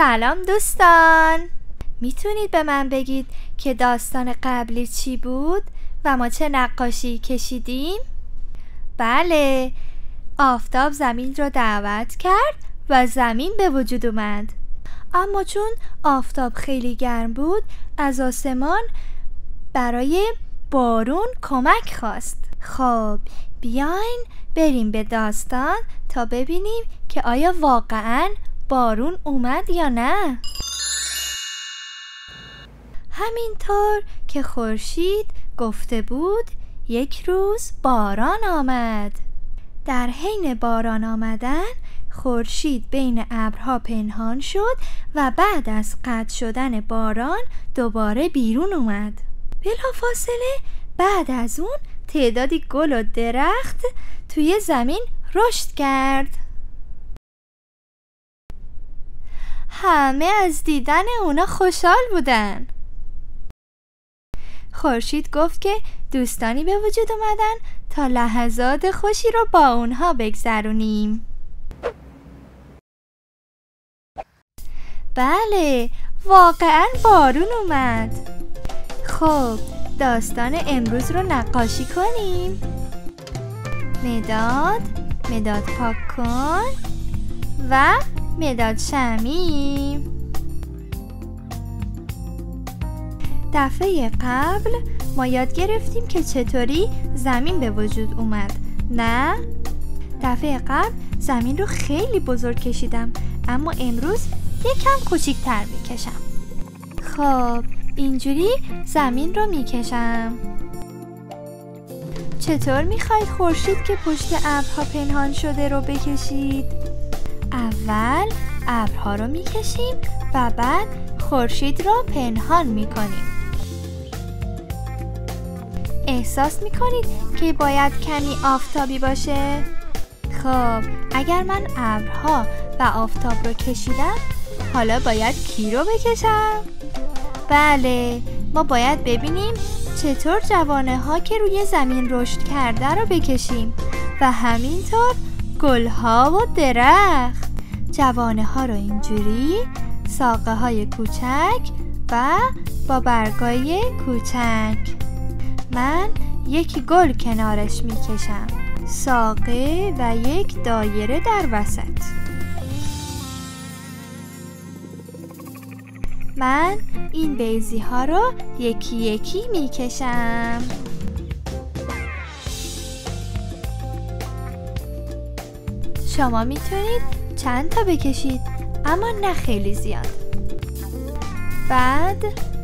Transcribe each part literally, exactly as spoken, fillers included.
سلام دوستان، میتونید به من بگید که داستان قبلی چی بود و ما چه نقاشی کشیدیم؟ بله، آفتاب زمین رو دعوت کرد و زمین به وجود اومد. اما چون آفتاب خیلی گرم بود، از آسمان برای بارون کمک خواست. خب بیاین بریم به داستان تا ببینیم که آیا واقعاً بارون اومد یا نه. همینطور که خورشید گفته بود، یک روز باران آمد. در حین باران آمدن خورشید بین ابرها پنهان شد و بعد از قطع شدن باران دوباره بیرون اومد. بلافاصله بعد از اون تعدادی گل و درخت توی زمین رشد کرد. همه از دیدن اونا خوشحال بودن. خورشید گفت که دوستانی به وجود اومدن تا لحظات خوشی رو با اونها بگذرونیم. بله، واقعاً بارون اومد. خب داستان امروز رو نقاشی کنیم. مداد، مداد پاک کن و مداد شمعی. دفعه قبل ما یاد گرفتیم که چطوری زمین به وجود اومد، نه؟ دفعه قبل زمین رو خیلی بزرگ کشیدم، اما امروز یکم کوچیک‌تر میکشم. خب اینجوری زمین رو میکشم. چطور میخواید خورشید که پشت ابرها پنهان شده رو بکشید؟ اول ابرها رو میکشیم و بعد خورشید رو پنهان میکنیم. احساس میکنید که باید کمی آفتابی باشه؟ خب اگر من ابرها و آفتاب رو کشیدم، حالا باید کی رو بکشم؟ بله، ما باید ببینیم چطور جوانه ها که روی زمین رشد کرده رو بکشیم و همینطور گل ها و درخت. جوانه ها رو اینجوری، ساقه های کوچک و با برگای کوچک. من یک گل کنارش میکشم، ساقه و یک دایره در وسط. من این بیضی ها رو یکی یکی میکشم. شما میتونید چند تا بکشید، اما نه خیلی زیاد. بعد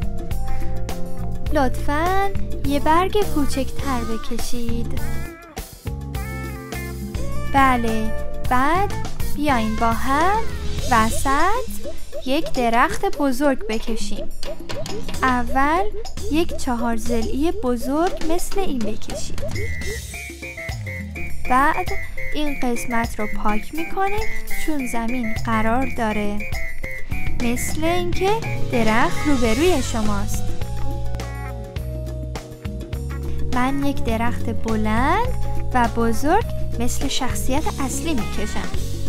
لطفاً یه برگ کوچکتر بکشید. بله، بعد بیاین با هم وسط یک درخت بزرگ بکشیم. اول یک چهار ضلعی بزرگ مثل این بکشید. بعد این قسمت رو پاک میکنیم چون زمین قرار داره، مثل اینکه درخت روبروی شماست. من یک درخت بلند و بزرگ مثل شخصیت اصلی میکشم.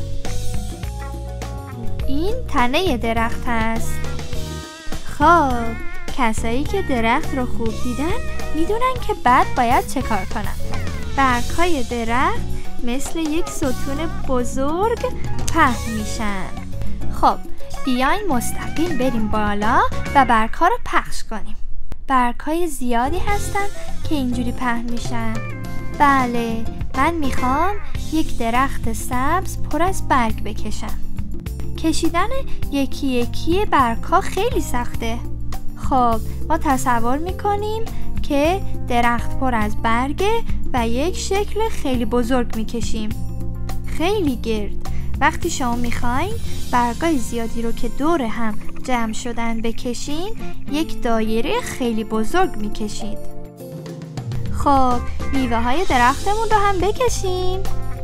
این تنه درخت هست. خب کسایی که درخت رو خوب دیدن میدونن که بعد باید چه کار کنن. برگ‌های درخت مثل یک ستون بزرگ پهن میشن. خب بیاین مستقیم بریم بالا و برگ‌ها رو پخش کنیم. برگ‌های زیادی هستن که اینجوری پهن میشن. بله، من میخوام یک درخت سبز پر از برگ بکشم. کشیدن یکی یکی برگ‌ها خیلی سخته. خب ما تصور میکنیم که درخت پر از برگه و یک شکل خیلی بزرگ میکشیم، خیلی گرد. وقتی شما میخواین برگای زیادی رو که دور هم جمع شدن بکشین، یک دایره خیلی بزرگ میکشید. خب میوه های درختمون رو هم بکشین.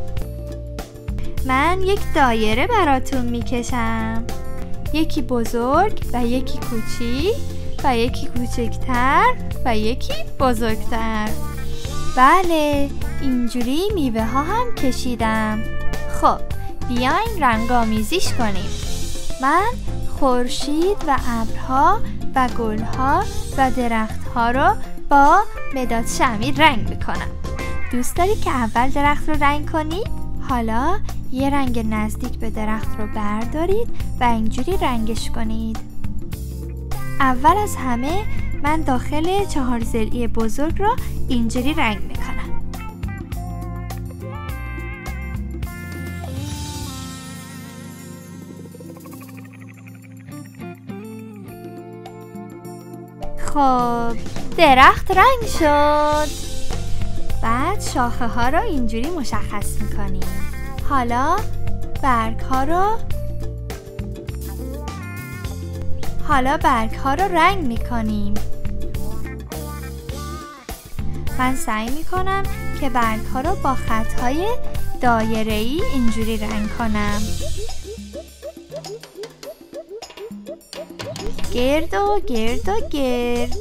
من یک دایره براتون میکشم، یکی بزرگ و یکی کوچیک و یکی کوچکتر و یکی بزرگتر. بله، اینجوری میوه ها هم کشیدم. خب بیاین رنگامیزیش کنیم. من خورشید و ابرها و گلها و درختها رو با مداد شمعی رنگ میکنم. دوست دارید که اول درخت رو رنگ کنید؟ حالا یه رنگ نزدیک به درخت رو بردارید و اینجوری رنگش کنید. اول از همه من داخل چهار ضلعی بزرگ رو اینجوری رنگ میکنم. خب درخت رنگ شد. بعد شاخه ها رو اینجوری مشخص میکنیم. حالا برگ ها رو حالا برگ ها رو رنگ میکنیم. من سعی میکنم که برگ ها رو با خط های دایره‌ای اینجوری رنگ کنم. گرد و گرد و گرد.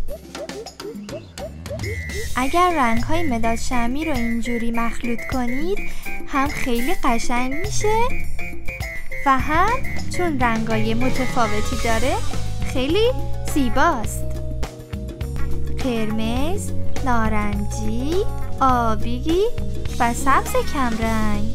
اگر رنگ های مداد شمعی رو اینجوری مخلوط کنید هم خیلی قشنگ میشه و هم چون رنگای متفاوتی داره خیلی زیباست. قرمز، نارنجی، آبی و سبز کمرنگ.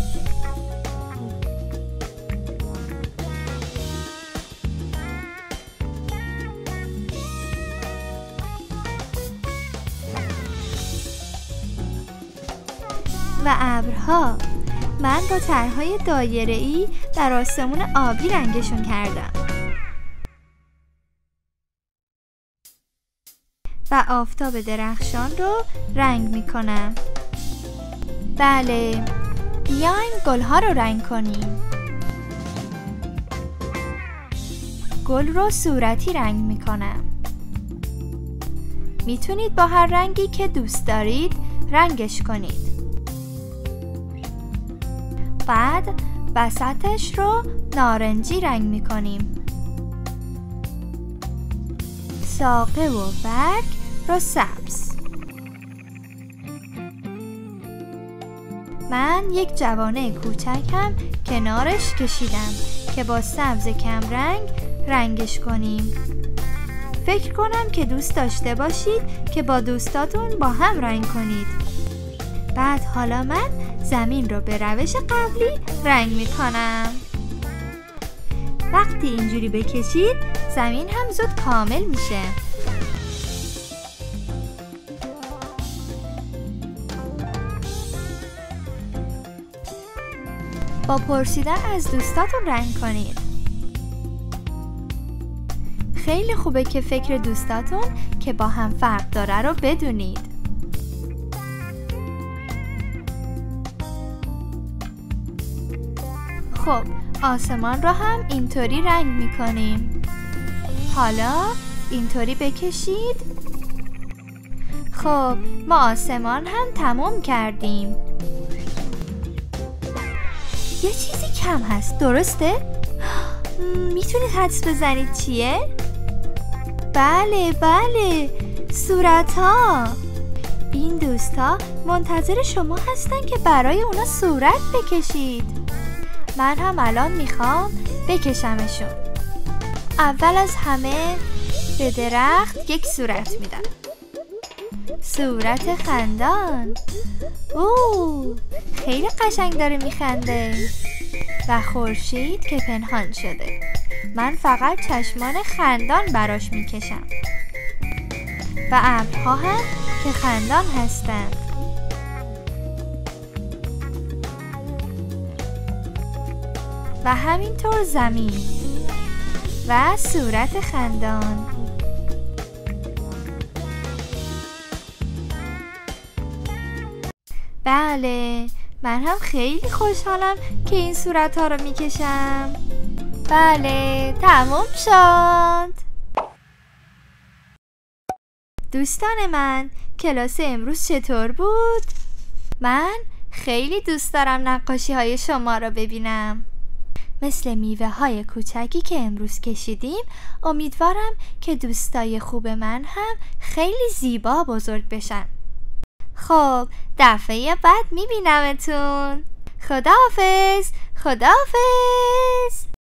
و ابرها من با طرحهای دایره‌ای در آسمون آبی رنگشون کردم. و آفتاب درخشان رو رنگ میکنم. بله، بیاین گلها رو رنگ کنیم. گل رو صورتی رنگ میکنم. میتونید با هر رنگی که دوست دارید رنگش کنید. بعد وسطش رو نارنجی رنگ میکنیم. ساقه و برگ رو سبز. من یک جوانه کوچکم کنارش کشیدم که با سبز کمرنگ رنگش کنیم. فکر کنم که دوست داشته باشید که با دوستاتون با هم رنگ کنید. بعد حالا من زمین رو به روش قبلی رنگ میکنم. وقتی اینجوری بکشید زمین هم زود کامل میشه. با پرسیدن از دوستاتون رنگ کنید. خیلی خوبه که فکر دوستاتون که با هم فرق داره رو بدونید. خب آسمان رو هم اینطوری رنگ میکنیم. حالا اینطوری بکشید. خب ما آسمان هم تموم کردیم. یه چیزی کم هست، درسته؟ میتونید حدس بزنید چیه؟ بله بله، صورت ها. این دوستا منتظر شما هستن که برای اونا صورت بکشید. من هم الان میخوام بکشمشون. اول از همه به درخت یک صورت میدم. صورت خندان. اوه خیلی قشنگ داره میخنده. و خورشید که پنهان شده. من فقط چشمان خندان براش میکشم. و ابرها هم که خندان هستند. و همینطور زمین و صورت خندان. بله، من هم خیلی خوشحالم که این صورت ها رو میکشم. بله، تموم شد. دوستان من، کلاس امروز چطور بود؟ من خیلی دوست دارم نقاشی های شما رو ببینم. مثل میوه های کوچکی که امروز کشیدیم، امیدوارم که دوستای خوب من هم خیلی زیبا بزرگ بشن. خب دفعه بعد میبینمتون. خداحافظ. خداحافظ.